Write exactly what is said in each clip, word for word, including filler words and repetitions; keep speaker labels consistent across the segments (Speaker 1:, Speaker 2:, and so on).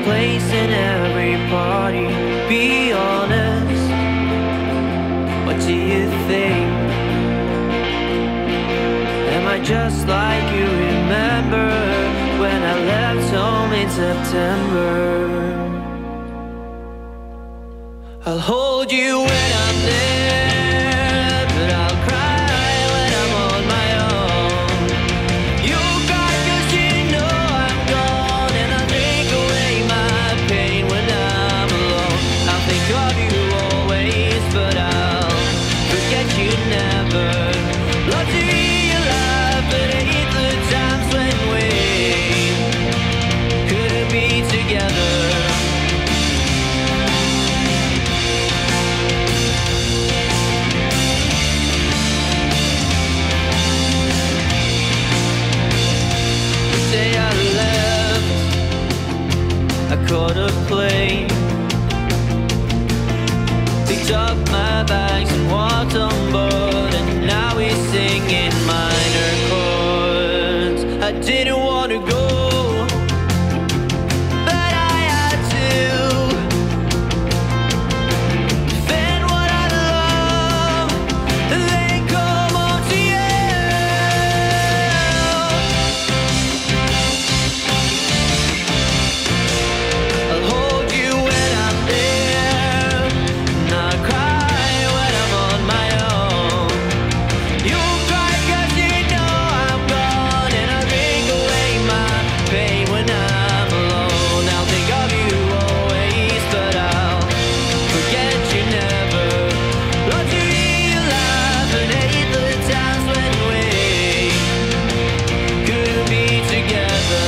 Speaker 1: place in every party. Be honest, what do you think? Am I just like you remember when I left home in September? I'll hold you when I'm there, but I'll cry when I'm on my own. You cry 'cause you know I'm gone, and I'll drink away my pain when I'm alone. I'll think of you always, but I'll forget you never. Love to hear you laugh, but hate the times when we couldn't be together. I caught a plane, picked up my bags and walked on board, and now we're singing minor chords. I didn't want to go, but I had to defend what I love and then come home to you. I'll hold you when I'm there, and I'll cry when I'm on my own. You'll cry 'cause you know I'm gone, and I'll drink away my pain when I'm alone. I'll think of you always, but I'll forget you never. Love to hear you laugh and hate the times when we couldn't be together.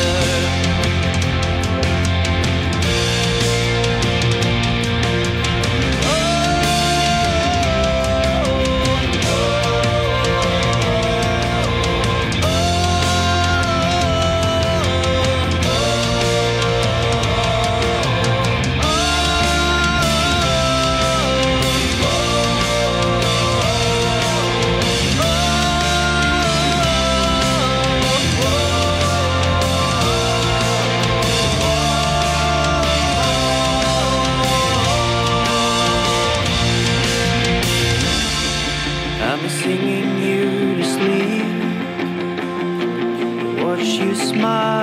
Speaker 1: I'm singing you to sleep, watch you smile.